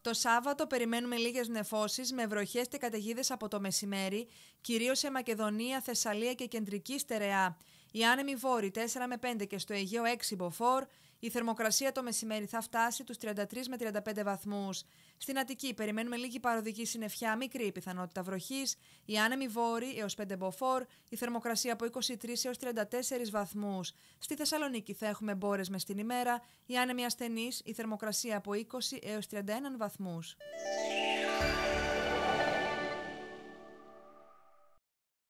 Το Σάββατο περιμένουμε λίγες νεφώσεις με βροχές και καταιγίδες από το μεσημέρι, κυρίως σε Μακεδονία, Θεσσαλία και κεντρική στερεά. Οι άνεμοι βόρειοι 4 με 5 και στο Αιγαίο 6 μποφόρ. Η θερμοκρασία το μεσημέρι θα φτάσει τους 33 με 35 βαθμούς. Στην Αττική περιμένουμε λίγη παροδική συννεφιά, μικρή πιθανότητα βροχής. Οι άνεμοι βόρειοι έως 5 μποφόρ. Η θερμοκρασία από 23 έως 34 βαθμούς. Στη Θεσσαλονίκη θα έχουμε μπόρες μες την ημέρα. Οι άνεμοι ασθενείς, η θερμοκρασία από 20 έως 31 βαθμούς.